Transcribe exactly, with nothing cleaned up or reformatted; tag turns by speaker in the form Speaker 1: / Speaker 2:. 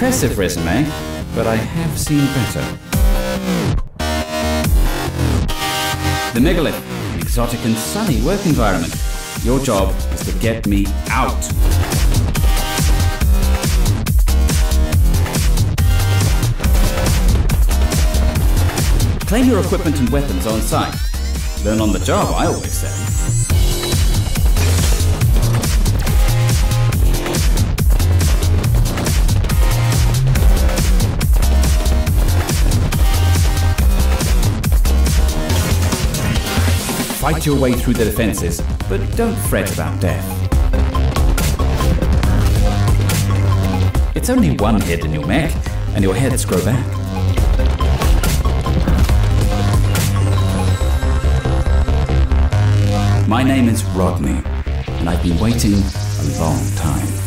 Speaker 1: impressive resume, but I have seen better. The megalith, an exotic and sunny work environment. Your job is to get me out. Claim your equipment and weapons on site. Learn on the job, I always say. Fight your way through the defenses, but don't fret about death. It's only one head in your mech, and your heads grow back. My name is Rodney, and I've been waiting a long time.